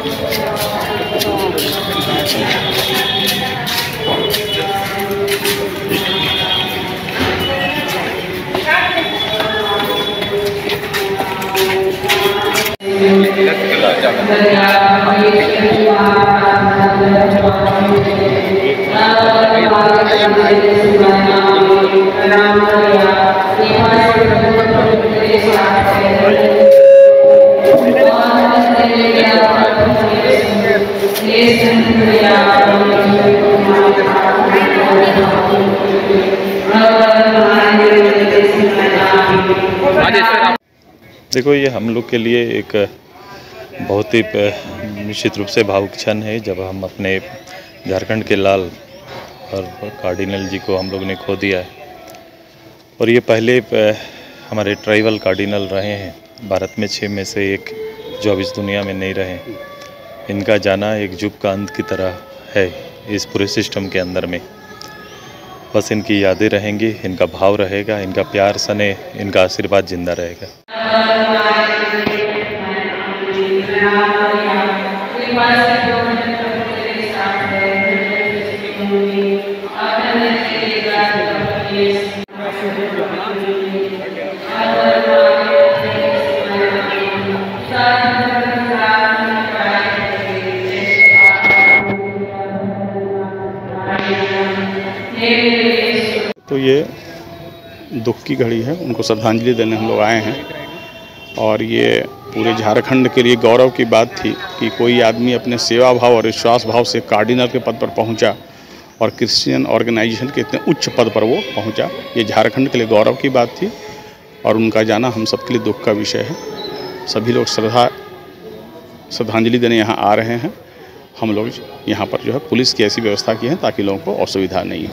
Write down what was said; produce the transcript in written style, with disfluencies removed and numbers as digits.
देखो, ये हम लोग के लिए एक बहुत ही निश्चित रूप से भावुक क्षण है जब हम अपने झारखंड के लाल और कार्डिनल जी को हम लोग ने खो दिया है। और ये पहले हमारे ट्राइबल कार्डिनल रहे हैं भारत में 6 में से एक, जो अब इस दुनिया में नहीं रहे। इनका जाना एक युग का अंत की तरह है इस पूरे सिस्टम के अंदर में। बस इनकी यादें रहेंगी, इनका भाव रहेगा, इनका प्यार सने, इनका आशीर्वाद जिंदा रहेगा। तो ये दुख की घड़ी है, उनको श्रद्धांजलि देने हम लोग आए हैं। और ये पूरे झारखंड के लिए गौरव की बात थी कि कोई आदमी अपने सेवा भाव और विश्वास भाव से कार्डिनल के पद पर पहुंचा और क्रिश्चियन ऑर्गेनाइजेशन के इतने उच्च पद पर वो पहुंचा। ये झारखंड के लिए गौरव की बात थी और उनका जाना हम सबके लिए दुख का विषय है। सभी लोग श्रद्धांजलि देने यहाँ आ रहे हैं। हम लोग यहाँ पर जो है पुलिस की ऐसी व्यवस्था की है ताकि लोगों को असुविधा नहीं हो।